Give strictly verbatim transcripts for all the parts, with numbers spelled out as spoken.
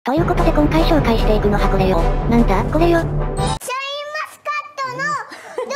ということで今回紹介していくのはこれよ。なんだこれよ。シャインマスカットのど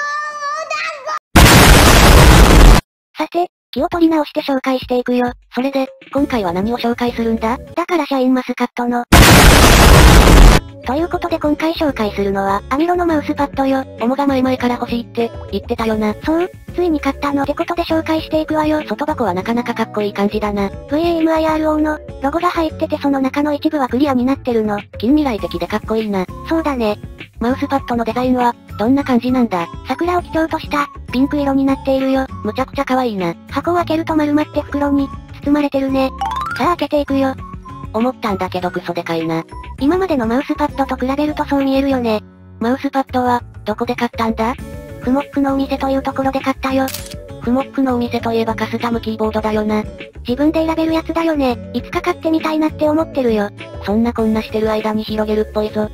うもださて、気を取り直して紹介していくよ。それで、今回は何を紹介するんだ？だからシャインマスカットの。ということで今回紹介するのは、アミロのマウスパッドよ。オモが前々から欲しいって、言ってたよな。そう、ついに買ったのってことで紹介していくわよ。外箱はなかなかかっこいい感じだな。ブイエーエムアイアールオー の、ロゴが入っててその中の一部はクリアになってるの。近未来的でかっこいいな。そうだね。マウスパッドのデザインは、どんな感じなんだ？桜を基調とした、ピンク色になっているよ。むちゃくちゃ可愛いな。箱を開けると丸まって袋に、包まれてるね。さあ開けていくよ。思ったんだけどクソでかいな。今までのマウスパッドと比べるとそう見えるよね。マウスパッドは、どこで買ったんだ？フモックのお店というところで買ったよ。フモックのお店といえばカスタムキーボードだよな。自分で選べるやつだよね。いつか買ってみたいなって思ってるよ。そんなこんなしてる間に広げるっぽいぞ。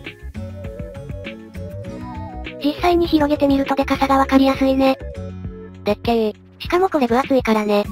実際に広げてみるとデカさがわかりやすいね。でっけー。しかもこれ分厚いからね。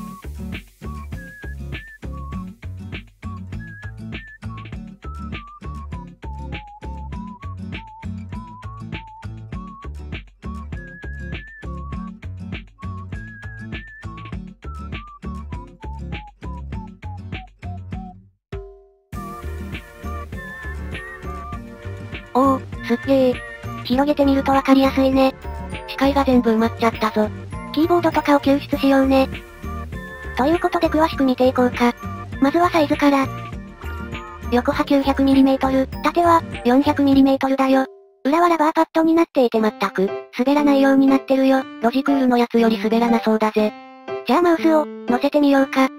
おお、すっげー。広げてみるとわかりやすいね。視界が全部埋まっちゃったぞ。キーボードとかを救出しようね。ということで詳しく見ていこうか。まずはサイズから。横は きゅうひゃくミリメートル、縦は よんひゃくミリメートル だよ。裏はラバーパッドになっていて全く、滑らないようになってるよ。ロジクールのやつより滑らなそうだぜ。じゃあマウスを、乗せてみようか。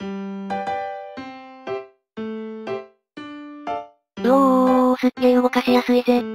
うおー、すっげー動かしやすいぜ。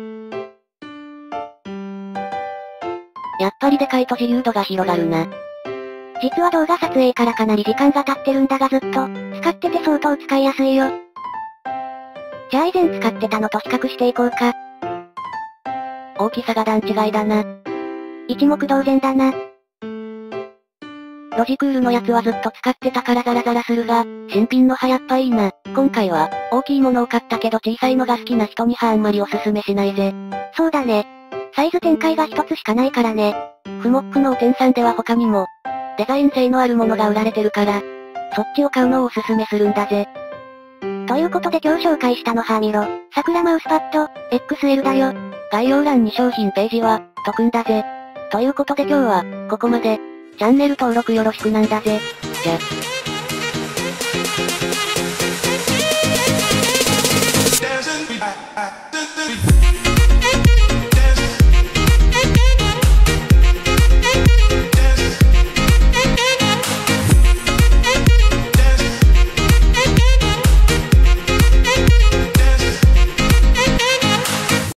やっぱりでかいと自由度が広がるな。実は動画撮影からかなり時間が経ってるんだがずっと、使ってて相当使いやすいよ。じゃあ以前使ってたのと比較していこうか。大きさが段違いだな。一目瞭然だな。ロジクールのやつはずっと使ってたからザラザラするが、新品のはやっぱいいな。今回は、大きいものを買ったけど小さいのが好きな人にはあんまりおすすめしないぜ。そうだね。サイズ展開が一つしかないからね。フモックのお店さんでは他にも、デザイン性のあるものが売られてるから、そっちを買うのをおすすめするんだぜ。ということで今日紹介したのはアミロ、桜マウスパッド、エックスエル だよ。概要欄に商品ページは、とくんだぜ。ということで今日は、ここまで。チャンネル登録よろしくなんだぜ。じゃ。